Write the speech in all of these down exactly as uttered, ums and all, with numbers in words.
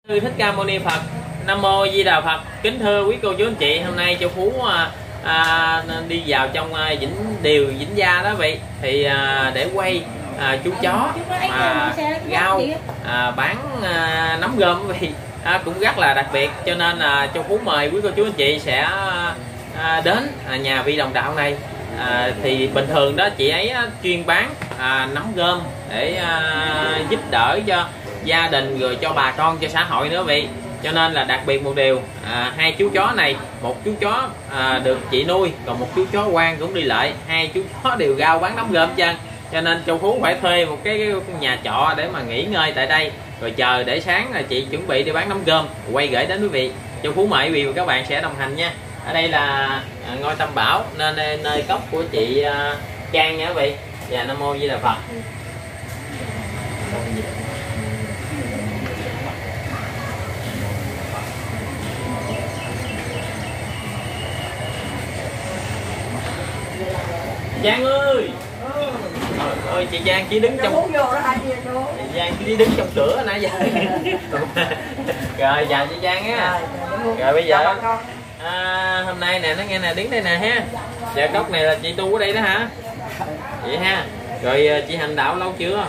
Thích Ca Mâu Ni Phật. Nam Mô Di Đà Phật. Kính thưa quý cô chú anh chị, hôm nay Châu Phú à, à, đi vào trong à, Vĩnh Điều, Vĩnh Gia đó vị, thì à, để quay à, chú chó mà rau à, bán à, nấm gom vị à, cũng rất là đặc biệt, cho nên là Châu Phú mời quý cô chú anh chị sẽ à, đến à, nhà vị đồng đạo này. À, thì bình thường đó chị ấy á, chuyên bán à, nấm gom để à, giúp đỡ cho gia đình rồi cho bà con, cho xã hội nữa vị. Cho nên là đặc biệt một điều, à, hai chú chó này, một chú chó à, được chị nuôi, còn một chú chó quan cũng đi lại, hai chú chó đều rao bán nấm gom chân. Cho nên Châu Phú phải thuê một cái, cái nhà trọ để mà nghỉ ngơi tại đây, rồi chờ để sáng là chị chuẩn bị đi bán nấm gom quay gửi đến quý vị. Châu Phú mời quý vị và các bạn sẽ đồng hành nha. Ở đây là à, ngôi Tam Bảo, nên nơi cốc của chị à, Trang nha quý vị. Và Nam Mô Di Đà Phật. Giang ơi, trời ơi, chị Giang chỉ đứng trong chị Giang chỉ đứng trong cửa nãy giờ. Rồi chào chị Giang á. Rồi bây giờ à, hôm nay nè, nó nghe nè, đứng đây nè ha. Dạ, cốc này là chị tu ở đây đó hả? Vậy ha. Rồi chị hành đạo lâu chưa?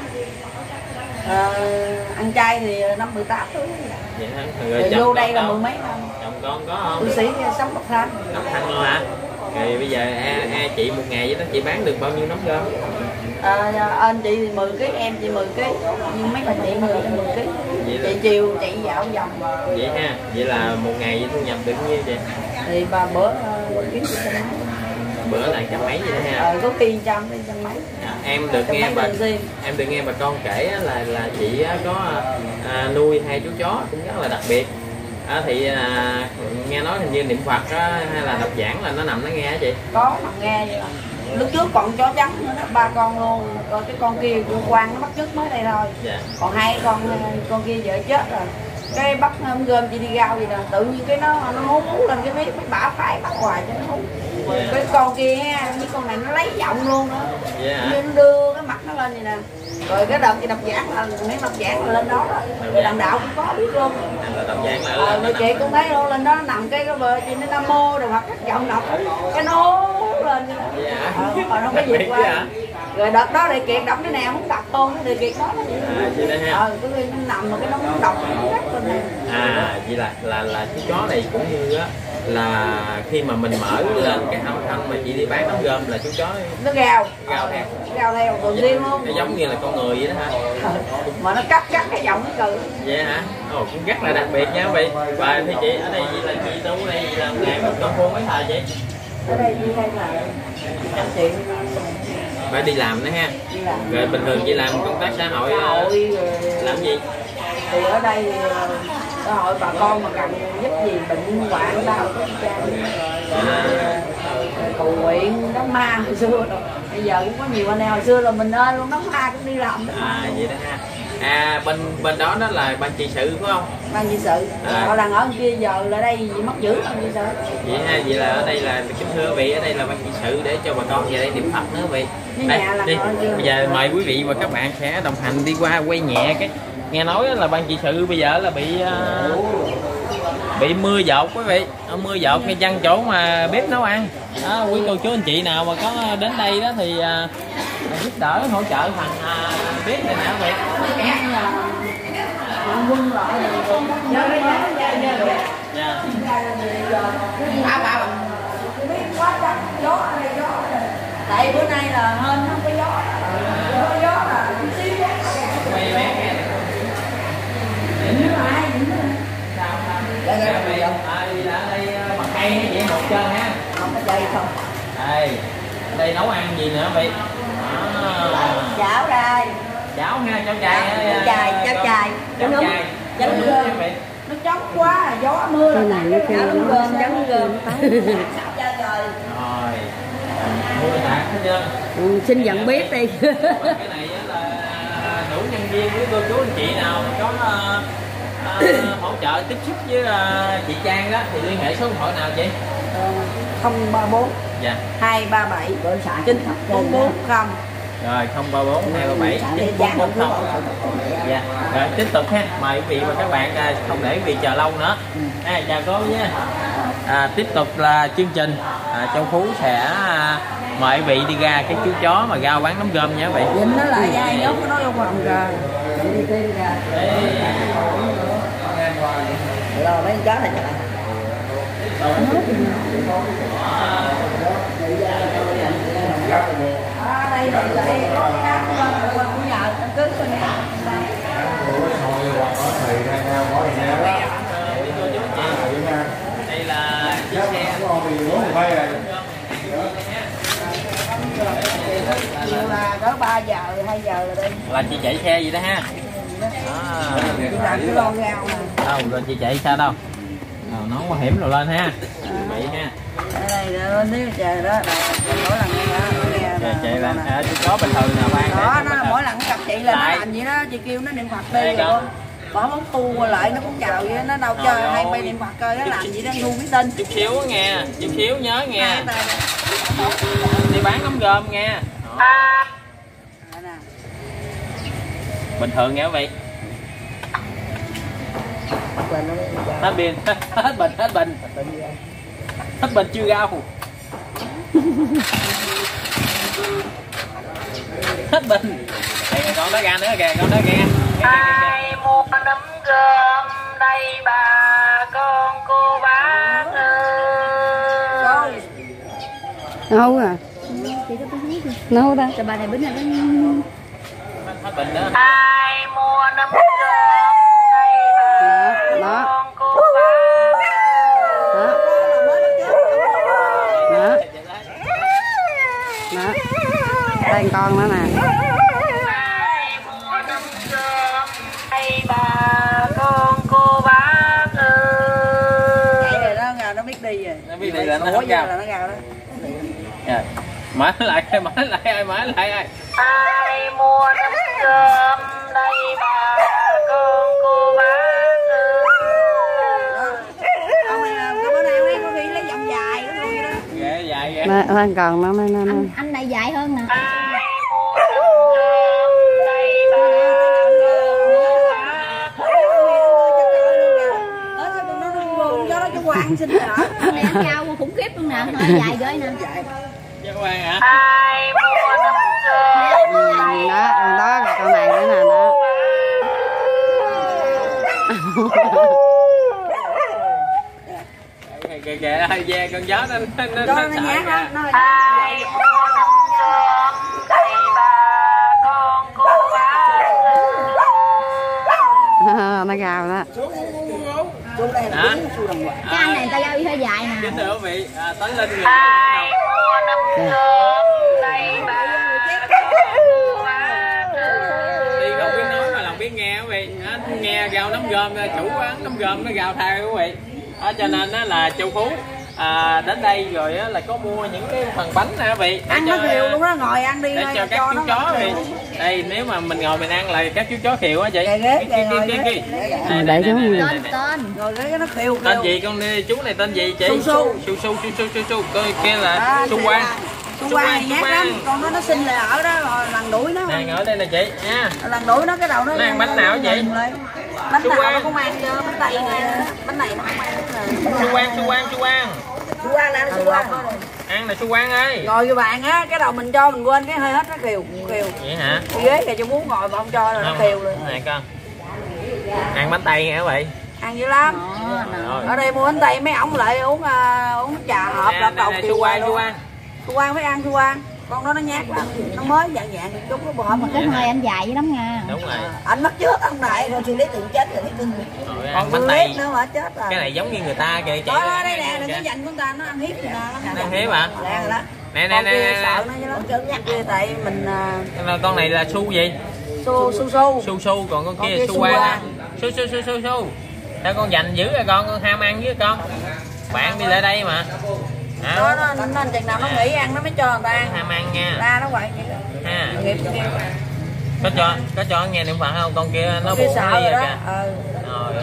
À, ăn chay thì năm mười tám tuổi. Vậy hả? Rồi, rồi vô đây là mười mấy năm. Chồng con có không? Tu sĩ sống độc thân. Độc thân luôn hả? Rồi bây giờ a, a chị một ngày vậy đó chị bán được bao nhiêu nấm gom? À, anh chị thì mười ký, em chị mười ký, nhưng mấy bà chị mười ký. Chị chiều chạy dạo vòng. Vậy ha, vậy là một ngày vậy thu nhập được nhiêu vậy? Thì bà bữa kiếm uh, trăm mấy. Bữa là trăm mấy vậy đó ha. Ờ, có khi trăm, trăm mấy. À, em được nghe bà em được nghe bà con kể là là chị có à, nuôi hai chú chó cũng rất là đặc biệt. À, thì à, nghe nói hình như niệm Phật á, hay là đọc giảng là nó nằm nó nghe hả chị? Có nằm nghe vậy. Lúc trước còn chó trắng nữa đó, ba con luôn. Rồi cái con kia con Quang nó bắt trước mới đây thôi. Dạ. Còn hai con con kia vợ chết rồi. Cái bắt hôm gom chị đi rau gì nè, tự nhiên cái nó nó hú hú lên cái mấy mấy bả phải bắt hoài cho nó hú. Yeah. Cái con kia ha, cái con này nó lấy giọng luôn đó. Yeah. Nó đưa cái mặt nó lên vậy nè. Rồi cái đợt chị đọc giảng là mấy đọc giảng là lên đó đó. Rồi đàn đạo cũng có biết luôn. Đọc giảng là ờ, rồi chị cũng thấy luôn, lên đó nằm cái cái bờ chị nó Nam Mô rồi hoặc các giọng đọc cái nó lên vậy đó. Yeah. Ờ, rồi nó có việc qua. Rồi đợt đó thì Kiệt đọc cái nào không đọc luôn, thì Kiệt nói nó vậy. À, ờ, cái nó nằm mà cái nó không đọc nó rất lên này. À, vậy là là là chú chó này cũng như á, là khi mà mình mở lên cái âm thanh mà chị đi bán nấm gom là chú chó nó gào gào theo gào theo thường xuyên luôn, nó giống như là con người vậy đó hả? À, mà nó cắt cắt cái giọng nó cười vậy hả? Ồ, cũng rất là đặc biệt nha quý vị. Và thì chị ở đây vậy là chị tu ở đây là ngày một công phu mấy thời chị? Ở đây đi hay là chị phải đi làm nữa ha. Rồi bình thường chị làm công tác xã hội, hội làm gì? Thì ở đây xã hội bà con mà cần giúp gì bệnh hoạn đau cầu nguyện đóng ma hồi xưa rồi, bây giờ cũng có nhiều anh em hồi xưa rồi mình ơi luôn đóng ma cũng đi làm. À vậy đó ha. À bên bên đó đó là ban trị sự phải không? Ban trị sự. À. Họ đang ở kia giờ là đây gì mất dữ ban trị sự. Vậy ha, vậy là ở đây là kính thưa quý vị, ở đây là ban trị sự để cho bà con về đây niệm Phật nữa quý vị. Đây, đi. Bây giờ mời quý vị và các bạn sẽ đồng hành đi qua quay nhẹ cái. Nghe nói là ban trị sự bây giờ là bị uh, bị mưa dột quý vị, mưa dột hay chăng chỗ mà bếp nấu ăn. Đó, quý cô chú anh chị nào mà có đến đây đó thì uh, giúp đỡ hỗ trợ phần uh, bếp này nè quý vị. Quân lại rồi nhớ đấy nhớ nhớ nhớ. Dạ. À bà biết quá chắc gió ở đây gió. Tại bữa nay là hên không có gió. Có gió là chút xíu gió. Quay bé kìa. Dính nữa ai dính nữa. Sao sao? Dạ dạ bây giờ ở đây bằng cây hay vậy một chân ha. Không có dây không. Đây. Ở đây nấu ăn gì nữa vậy? À. Chảo đây. Cháo ha, cháo chai. Cháo chai, cháo chai. Cháo chai. Cháo gơm. Nó chóng quá, gió mưa là này nó cháo gơm, cháo gơm. Rồi. Mua tạc hết trơn. Ừ, xin dẫn bếp đi. Cái này là đủ nhân viên với cô chú anh chị nào có uh, uh, hỗ trợ tiếp xúc với uh, chị Trang đó thì liên hệ số điện thoại nào chị? không ba bốn dạ hai ba bảy chín bốn bốn không Rồi không ba bốn hai ba bảy chín bốn bốn không. Dạ. Rồi tiếp tục ha. Mời quý vị và các bạn à, không để quý vị chờ lâu nữa. À, chào cô nha. À, tiếp tục là chương trình à, Châu Phú sẽ à, mời quý vị đi ra cái chú chó mà ra quán nấm gom nha quý vị. Nhìn nó là dai nhốt nó vô phòng ra. Đi đi ra. Rồi mấy chó này chả. À, đây là đây có cá của nhà anh cứ bên đây. Đây là chiếc xe chiều là cỡ ba giờ hai giờ rồi đây. là chị chạy xe gì đó ha. À, Đi làm cái lon rau nè. đâu rồi chị chạy sao đâu. Ờ, nó có hiểm rồi lên ha. Vậy ha. Đây đây lên nếu trời đó là mỗi lần nghe nghe Chạy chạy lên à, chú chó bình thường nè ban. đó nó mỗi lần gặp chị là nó làm gì đó chị kêu nó niệm Phật đi rồi bỏ món tu lại nó cũng chào vậy nó đâu chơi hay bay niệm Phật coi nó làm gì đó ngu biết tin Chút xíu nghe, chút xíu nhớ nghe. Đi bán nấm gom nghe. Bình thường nghe quý vị. Hết pin, hết bình, hết bình. Hết bình chưa rau. Hết bình. Đây con đó ra nữa kìa, con đó kìa. Ai mua nấm gom đây bà con cô bác ơi. Nấu à? Nấu ta? Cho bà này bánh này bánh... Hết bình đó. Ai mua nấm gom đây bà Đó. con cô bác Đó. Đó. Đó. Đây con nữa nè. Ai mua nấm gom đây bà con cô bác ơi. vậy rồi đó ngào nó biết đi rồi Nó biết đi là nó ủa hết giờ rau. là nó ngào đó Dạ. Mở lại, mở lại ai, mở lại ai. Ai mua nấm gom đây bà con cô bác ơi. ông này là cái bữa nay ông ấy có khi lấy vòng dài đó thôi đó Ghê dài ghê. Nè, anh còn nó nè nè. anh, anh này dài hơn nè. Ai mua nấm gom đây bà cho nó cho quan xin hả Anh này anh cao khủng khiếp luôn nè, hơi dài ghê nè. Dạ các bạn hả? ai mua nấm gom Ừ, đó, còn đó là con này nữa nè đó. Kìa kìa kìa, hơi ve con gió nó nó nó, cho nó nó sợ nhát kìa. lắm nó ai mua nấm gom đây bà con cô bác À, nó gào đó. chú đây là Hả? chú đồng quà Cái anh này người ta giao hơi dài nè. Kính thưa quý vị, à, Tấn Linh người ai mua nấm gom đây bà con cô bác đi không biết nói mà lòng biết nghe quý vị. À, nghe gào nấm gom, chủ quán nấm gom nó gào thay quý vị. À, cho nên á, là Châu Phú à, đến đây rồi á, là có mua những cái phần bánh nè quý vị. ăn nó kiều luôn đó ngồi ăn đi để thôi, cho các chú nó chó kiều. thì đây nếu mà mình ngồi mình ăn là các chú chó khiều á chị. Kìa ghế, kìa, ngồi Kia, ghế. kia, kia. Để Đây, để đây, chú đây, người. đây, Tên đây. rồi tên. cái nó khiêu Tên khiêu gì con chú này tên gì chị? Su Su. Su Su Su Su Su Su coi kia là À, Su thì Quang. là- Su Quang này nhát lắm con nó nó xin là ở đó rồi lần đuổi nó Nè ngồi đây nè chị nha. lần đuổi nó cái đầu nó Nó ăn bánh nào vậy? bánh Su nào Quang. nó cũng ăn chưa bánh tay này bánh này nó không ăn hết Su Quang Su Quang Su Quang. Su Quang nè Su Quang Ăn là Su Quang ơi. ngồi với bạn á cái đầu mình cho mình quên cái hơi hết nó kiều kiều Vậy hả? cái ghế kìa cho muốn ngồi mà không cho rồi nó kiều luôn Này con. Ăn bánh tay nghe quý vị. ăn dữ lắm Rồi. ở đây mua bánh tay mấy ổng lại uống uh, uống trà hộp Nè, đập nè, đầu nè, kiều Su Quang Su luôn. Quang. Su Quang phải ăn Su Quang con đó nó nhát lắm nó mới dạng dạng thì chút nó bò Mà cái hơi anh dài dữ lắm nha. Đúng rồi. anh mất trước ông này rồi thì lấy tiền chết rồi lấy tiền Rồi, ăn còn bánh tôi tay. lết nữa mà chết rồi Cái này giống như người ta kìa chị. đó đây nè đừng có dành con ta nó ăn hiếp người ta lắm Nó hiếp hả? lẹ rồi đó Nè nè con nè kia nè. sợ nó chứ lắm chân nhắc kia tại mình uh, Con này là Su gì? su su su Su Su còn con Con kia kia Su Su Quang. Quang. Su Su Su Su Su. Sao con dành dữ rồi con, con ham ăn với con. Bạn đi lại đây mà. Hả? đó nó nên chừng nào nó nghỉ ăn nó mới cho người ta ăn Ham ăn nha. ra nó vậy Ha. nghiệp kia Có cho có cho nghe niệm Phật không? Con kia nó kia buồn sợ đi rồi rồi đó kìa. ừ Trời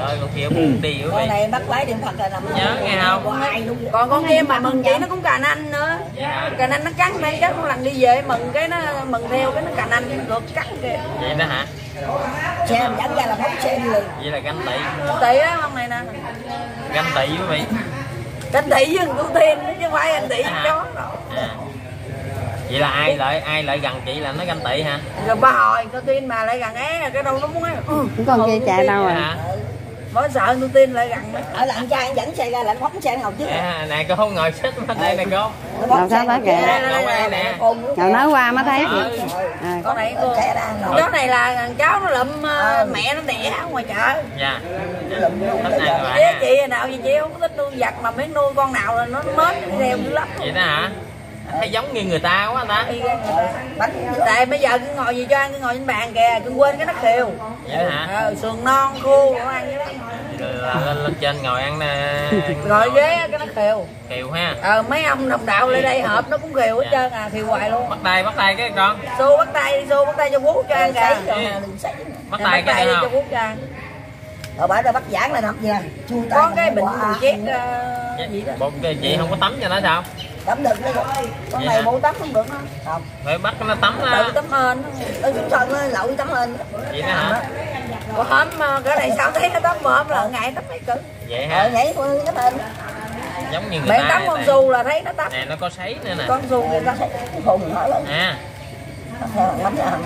ơi con kia buồn đi quý Con vị. này bắt lấy điện thoại là nằm Nhớ nghe không? Còn con kia mà mừng chị nó cũng cà nanh nữa. Cà nanh nó cắn đây chắc một lần đi về mừng cái nó mừng theo cái nó cà nanh cái ngược cắn kìa. Vậy đó hả? Xe dẫn ra là phóng xe đi liền. Vậy là ganh tị. Tị á con này nè. Ganh tị quý vị. Ganh tị với con tiên chứ không phải ganh tị với chó đâu. À. Vậy là ai lại ai lại gần chị là nó ganh tị hả? Rồi ba hồi con tiên mà lại gần é cái đâu nó muốn ấy. Ừ. Con kia chạy đâu rồi? Hả? Mới sợ con tiên lại gần. Ở lặng trai dẫn xe ra lại phóng xe ngồi trước. À, nè cô ngồi xích bên đây nè cô. Làm sao tới kìa? Ngồi đây nè. Rồi nói qua mới thấy kìa. À. Con này cô cháu này là cháu nó lụm uh, mẹ nó đẻ ở ngoài chợ. Dạ. Thích ăn rồi Chứ hả? chị nào gì chị không có thích nuôi vật mà mấy nuôi con nào là nó mến đi theo dữ lắm. Vậy đó hả? Thấy giống như người ta quá ta. Tại bây giờ cứ ngồi gì cho ăn cứ ngồi trên bàn kìa cứ quên cái nó khều. Vậy đó hả? Ờ, sườn non khô nó ăn vậy đó. Là lên, lên trên ngồi ăn nè. Ngồi ghế cái nó khều. Khều ha. Ờ mấy ông đồng đạo lên đây họp nó cũng khều hết trơn à, khều hoài luôn. Bắt tay bắt tay cái con. Xô bắt tay đi, xô bắt tay cho bố cho ăn kìa. Bắt tay cái đi này cho không? bố cho ăn. Rồi bà ra bắt giảng là làm gì nè? Có cái bệnh chết gì đó. Bộ chị không có tắm cho nó sao? Tắm được đấy. Con này bố tắm không được nó. Không. Phải bắt nó tắm Tự đó. tắm hên. Ừ, chúng tôi nó lậu đi tắm lên. Vậy đó hả? Có hôm cái này sao thấy nó tắm mà hôm là ngày tắm mấy cử. Vậy Ờ, hả? nhảy con cái lên. Giống như người Bạn ta. tắm con nè. xù là thấy nó tắm. Nè nó có sấy nữa nè. Con xù người ta thấy Hồn hỏi lên. À. Lắm ra.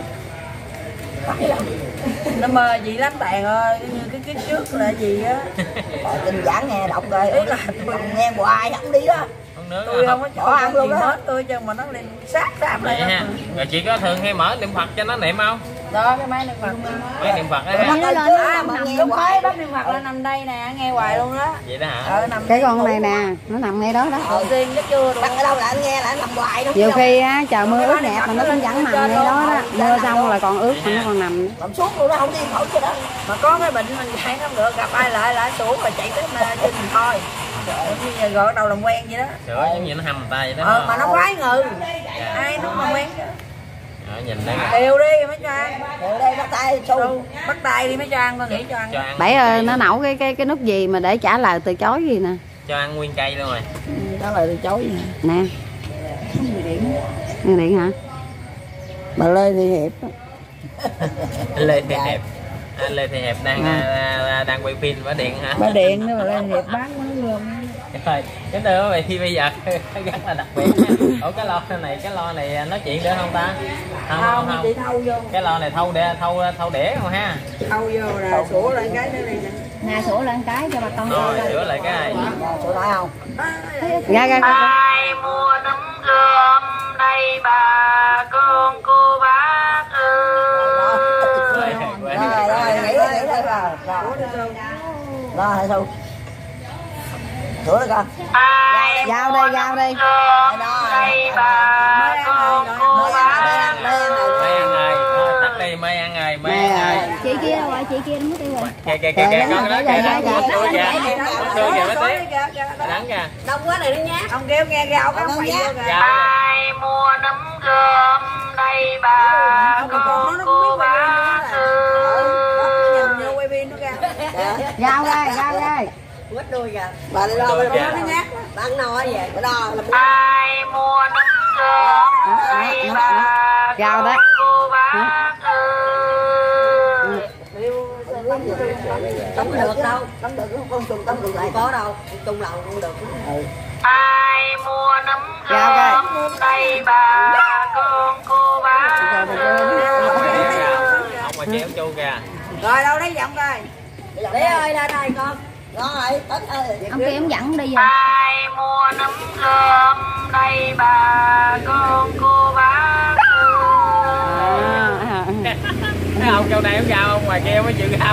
Nó mơ gì lắm bạn ơi, cái cái trước là gì á. Trình giảng nghe đọc rồi. Ý là tôi nghe hoài không đi đó. Không nước tôi không không? có chỗ ăn luôn hết tôi cho mà nó lên sát sát Vậy lại ha. Rồi chị có thường hay mở niệm Phật cho nó niệm không? đó cái máy niệm Phật Mấy niệm Phật đó Nó ha. lên à, chứ mà nằm nghe đúng hoài. mấy bác niệm Phật là nằm đây nè nghe hoài luôn đó. Vậy đó hả? Ờ, nằm Cái con này nè, nó nằm ngay đó đó. đầu tiên cái chưa Đặt ở đâu là anh nghe là anh làm hoài đâu. Nhiều khi á, trời mưa ướt nhẹp mà nó cũng vẫn nằm ngay đó đó. Mưa xong là còn ướt mà nó còn nằm. Làm xuống luôn nó không đi khỏi chứ đó. mà có cái bệnh mình chạy không được gặp ai lại lại xuống rồi chạy tới mà trên mình thôi. Bây giờ gọi đầu làm quen vậy đó. Sữa giống như nó hầm tay vậy đó. Ờ mà nó khoái ngừ. Ai nó mà quen chứ. Ờ, nhìn đây Đều đi mấy cho ăn. Rồi đây bắt tay xu. Đâu, bắt tay đi mấy cho ăn tao nghĩ cho ăn. cho ăn. Bảy ơi, nó nấu cái cái cái nút gì mà để trả lời từ chối gì nè. Cho ăn nguyên cây luôn rồi. Đó là từ chối nè. Nè. Người điện hả? Bà Lê Thị Hiệp. Lê Thị Hiệp. À, Lê Thị Hiệp đang à. À, đang quay phim với điện hả? Bà Điện đó bà Lê Thị Hiệp bán món gồm. Rồi, kính thưa quý vị, bây giờ rất là đặc biệt nha. Ủa cái lo này, cái lo này nói chuyện được không ta? Không, Không, không, chị không. thâu vô. Cái lo này thâu đĩa, thâu thâu đĩa không ha? Thâu vô là sủa lại cái nữa đi nè. Nè sủa lên cái cho bà con Rồi, coi. sửa lại cái này. Sửa lại không? Ra ra. ai mua nấm gươm đây bà con cô bác ơi. Rồi, Rồi rồi, nghỉ đi, nghỉ đi rồi. Rồi. Rồi hãy xu. Sửa lại con. ai Giao đây, giao đây. gươm đây bà con cô bác ơi. Mây ăn rồi, thôi tắt đi, mây ăn rồi, mây ăn rồi. Chị kia đâu rồi, chị kia nó mất tiêu rồi. Kìa kìa kìa kìa, con đó kìa, con xui kìa, con xui kìa, nó tiếp. Đắng kìa. Đông quá này đi nhá. Ông kêu nghe gạo cái ông quậy vô kìa. ai mua nấm gươm đây bà con cô bác ơi. Nhìn vô quay pin nó ra. Giao ra, giao ra. Quýt đuôi kìa. Bà đi lo Đuôi kìa. nó nhát. Bán nói về, cái đo là ai mua nấm gươm đây bà Giao đấy. cô bác ơi. tắm được đâu. Tắm được không? Không trùng tắm được lại có đâu. Trùng lầu không được. Ừ. ai mua nấm Giao đây. gươm đây bà con cô bác ơi. Ông mà chéo chu kìa. Rồi đâu lấy giọng coi. Để ơi ra đây con. Rồi, tết ơi. Ông kia ông dẫn đi rồi. ai mua nấm gươm đây bà con cô bác ơi. À, Thấy ông châu này ông gao, ông ngoài kia mới chịu gao.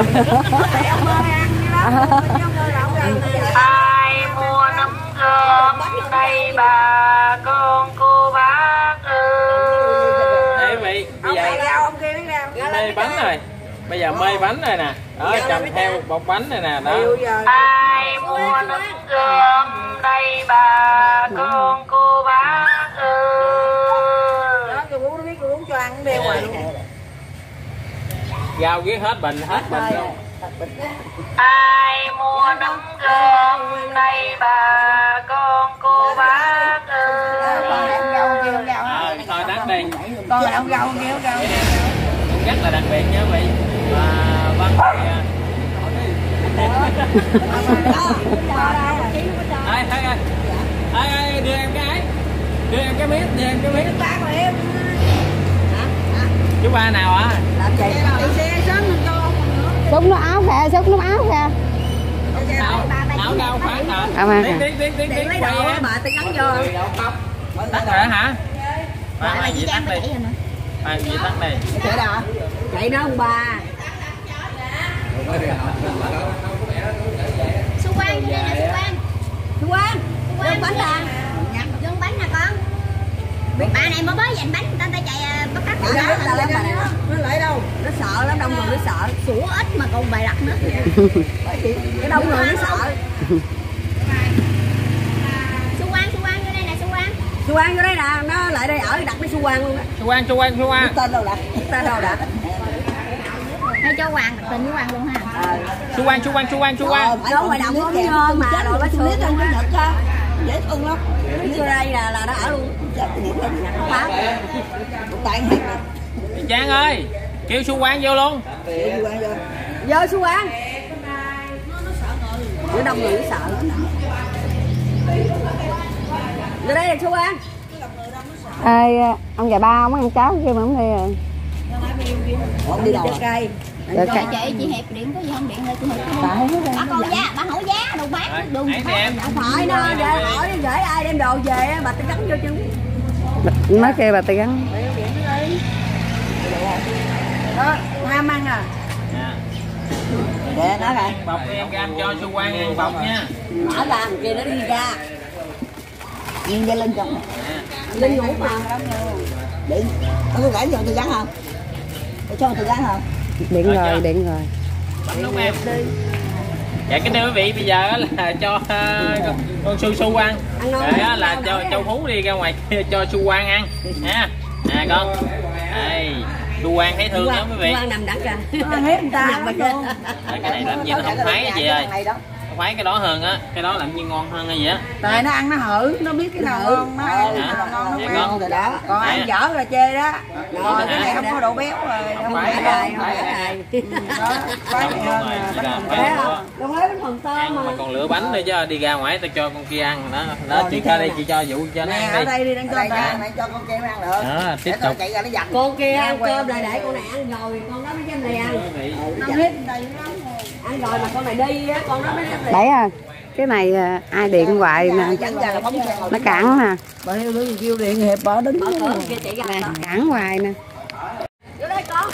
ai mua nấm gươm đây bà con cô bác ơi. Đây quý vị, bây Ông giờ này gạo ông kia biết gạo. mê bánh rồi. Bây giờ mê bánh rồi nè. Đó, cầm theo bọc bánh này nè, đó. ai mua nấm gươm đây bà con cô bác ơi. Đó tôi uống nó biết tôi uống cho ăn đeo hoài luôn. Gao ghét hết bình, hết bình luôn. ai mua nấm gom đây bà con cô bác ơi. À, thôi đặc biệt con là ông gâu kêu gâu rất là đặc biệt nha quý vị. Và văn thì ai ai ai ai ai đưa em cái đưa em cái miết đưa em cái miết ba của em chú ba nào hả? làm gì đi xe sớm hơn con Súng nó áo kìa, súng nó áo kìa. Áo áo đâu khoáng hả? À mà Tiếng tiếng tiếng tiếng tiếng lấy quay đồ á. bà tôi gắn vô Tắt rồi hả? Ba hai gì tắt đi. Hai gì tắt đi. chạy đó chạy đó ông bà Su Quang vô đây nè, Su Quang. Su Quang Quang bánh à Dâng bánh nè con. Bà này mới mới dành bánh người ta ta chạy bắt cắt nó đó. nó lại đâu nó sợ lắm đông người nó sợ Sủa ít mà còn bày đặt nữa. cái đông người nó sợ Su Quang, Su Quang vô đây nè, Su Quang. Su Quang vô đây nè nó lại đây ở đặt với Su Quang luôn á. Chú Quang, chú Quang, chú Quang. Tên đâu đặt tên đâu đặt Hay cho Quang đặt tên với Quang luôn ha. Chú Quang, chú Quang, chú Quang, chú Quang. Đâu ngoài đồng có nhơn mà rồi bác Smith trong cái Nhật á dễ thương lắm. Nó vô đây là là nó ở luôn. Chết cái điểm lên Nhật quá. Tại hết mà. Trang ơi, kêu Su Quang vô luôn. Su Quang vô. Vô Su Quang. Nó đông người nó sợ lắm. Vô đây là Su Quang. Ê, ông già ba ông ăn cháo kia mà không đi rồi. Ông đi đâu cây. Được Chị, chị, chị Hiệp điện có gì không điện lên chị Hiệp. Bà con giá, bà hỏi giá đồ bán đường Ấy em. không phải nó để hỏi gửi ai đem đồ về á bà tôi gắn vô chân. Mới kêu bà tư gắn. Đó, ham ăn à. Để nó này. Bọc em cam cho Su Quang ăn bọc nha. Mở ra kia nó đi ra. Nhìn ra lên chồng. Lên ngủ mà. Điện. Có gửi cho tôi gắn không? Để cho tôi gắn không? Điện rồi, điện rồi. Bánh đúng em. Dạ kính thưa quý vị, bây giờ là cho uh, con, con Su Su ăn. Rồi đó là cho Châu Phú đi ra ngoài kia cho Su Quang ăn nha. Nè con. Đây, Su Quang thấy thương lắm quý vị. Quang nằm đắng kìa. Hết người ta luôn. Cái này làm gì nó không thấy gì ơi. Không phải cái đó hơn á, cái đó làm như ngon hơn hay gì á. Tại nó ăn nó hử, nó biết cái nào ngon, nó ăn cái nào ngon nó quen rồi đó. Còn ăn dở là chê đó. Rồi cái này không có độ béo rồi, không phải này, không phải này. Đó, bánh này hơn nè. Đâu thấy bánh phần tôm mà. Mà còn lựa bánh nữa chứ, đi ra ngoài tao cho con kia ăn đó. Đó chị cho đây chị cho vụ cho nó ăn đi. Ở đây đi đang cho ta. Này cho con kia ăn được. Đó, tiếp tục. Chạy ra nó giặt. Con kia ăn cơm lại để con này ăn rồi, con đó mới dám này ăn. Nó hết đầy lắm. Ăn rồi mà con này đi á, con đó mới dám. Đấy à, cái này ai điện hoài nè. Nó cản nè. Bà heo đứa kêu điện hiệp bỏ đứng Nè, cản hoài nè. vô đây con.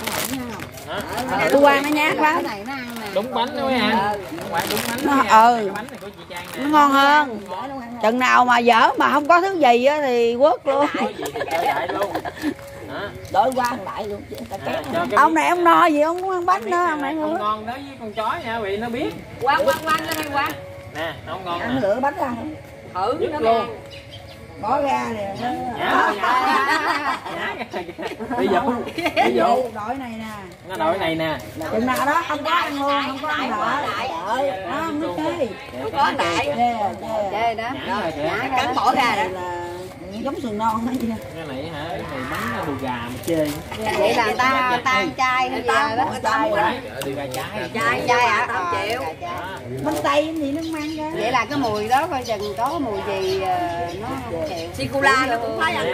Su Quang nó nhát lắm. Đúng bánh đó ha. Quang đúng bánh. Nó Nó ừ. bánh này của chị Trang nè. Nó ngon hơn. Chừng nào mà dở mà không có thứ gì á thì quất luôn. Có gì thì chơi đại luôn. Đó. Đổi qua ăn lại luôn. À, cho cái Ông này ông no gì ông muốn ăn bánh nữa ông này không nữa. ngon đó với con chó nha vị nó biết. Quang quang quang lên đây quang. Nè, nó không ngon Ăn nè. lựa bánh ra. Thử Dứt nó luôn. bỏ ra nè. Nhả, nhả. Ví dụ, ví dụ. Đổi này nè. Nó đổi này nè. Chừng nào đó không có ăn luôn, không có ăn lại. Đó, không có chơi. Không có lại. Chơi đó. Nhả rồi kìa. Cắn bỏ ra là giống sườn non đó chứ. Cái này hả? Cái này bánh đùi gà mà chơi. Vậy là người ta ta ăn chay hay gì rồi đó. Đùi gà trái. Chay chay hả? Tao chịu. Bánh tây gì nó mang ra. Vậy là cái mùi đó coi chừng có mùi gì nó chịu. Sô-cô-la nó cũng phải ăn.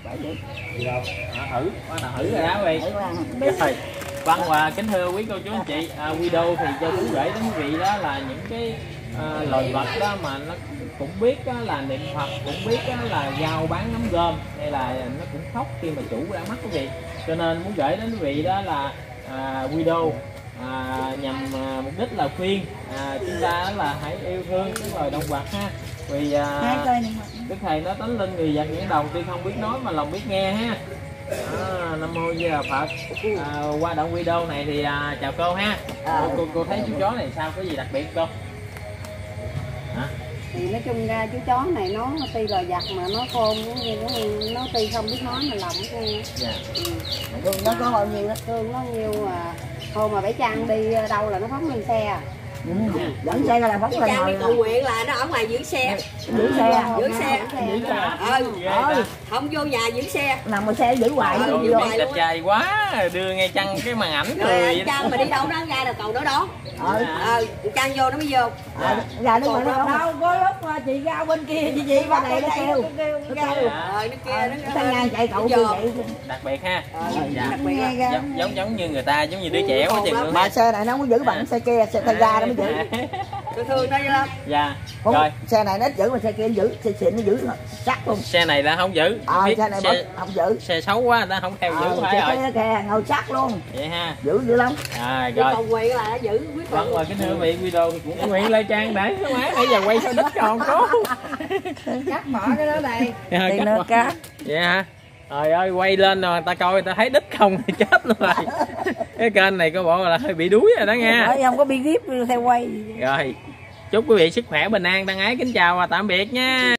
Thử, qua nào thử rồi đó quý vị. Rồi. Vâng, và kính thưa quý cô chú anh chị, à, video thì cho Phú gửi đến quý vị đó là những cái à, loài vật đó mà nó cũng biết đó là niệm Phật, cũng biết đó là giao bán nấm gom, hay là nó cũng khóc khi mà chủ đã mất quý vị, cho nên muốn gửi đến quý vị đó là à, video à, nhằm à, mục đích là khuyên à, chúng ta đó là hãy yêu thương cái loài động vật ha, vì à, Đức Thầy nói tánh linh người dạy những đồng tuy không biết nói mà lòng biết nghe ha. À, Nam mô Di Đà Phật. À, qua đoạn video này thì à, chào cô ha. Cô, cô, cô thấy chú chó này sao, có gì đặc biệt cô? Hả? Thì nói chung ra chú chó này nó tuy là giặt mà nó khôn cũng như nó, nó tuy không biết nói mà lòng nghe. Dạ. Ừ. Thường nó có bao nhiêu đó. Thương nó nhiều à, Thôi mà Bảy Trang đi đâu là nó phóng lên xe à. Ừ. Dẫn xe ra là phóng lên Trang đi rồi. cầu nguyện là nó ở ngoài giữ xe. Giữ xe. Giữ xe. Giữ xe. Ờ, ờ, không vô nhà giữ xe. Nằm ở xe giữ hoài Ờ, luôn. Đồ Vô. biết đẹp trai quá, đưa ngay Trăng cái màn ảnh Rồi cười. Trang mà đi đâu nó ra là cầu nó đón. Ờ. Ờ, Trang vô nó mới vô. Ờ, ra nó Còn nó đâu, không. đâu có lúc mà chị giao bên kia chị chị Qua bắt đây đây nó nó kêu. kêu Nó nó kêu. kêu. Ờ, nó kia nó Thằng ngang chạy cậu vô. kêu vậy. Đặc biệt ha. Dạ. Đặc biệt Nghe là- kìa. Giống, giống giống như người ta, giống như đứa trẻ quá chừng luôn. Mà xe này nó không có giữ bằng xe kia, xe tay ga nó mới giữ. Thường thường đây lắm. Dạ. Không, Rồi, xe này nó ít giữ mà xe kia nó giữ, xe xịn nó giữ chắc luôn. xe này ta không giữ. Ờ, Biết xe này xe, bớt không giữ. xe xấu quá ta không theo giữ Ờ, phải xe rồi. kia kìa, ngồi chắc luôn. Vậy ha. Giữ dữ lắm. À, Đi rồi. cầu nguyện là nó giữ quyết Vâng định. rồi, cái thưa vị video thì cũng nguyện Lê Trang để cái máy nãy giờ quay sao đứt còn có. Cắt bỏ cái đó đây. Dạ, Đi cắt nữa bỏ. cá. Vậy hả? Trời ơi, quay lên rồi người ta coi người ta thấy đít không thì chết luôn rồi. Cái kênh này có bộ là hơi bị đuối rồi đó nha. Bởi không có bi gíp theo quay. Rồi, chúc quý vị sức khỏe bình an, thân ái, kính chào và tạm biệt nha.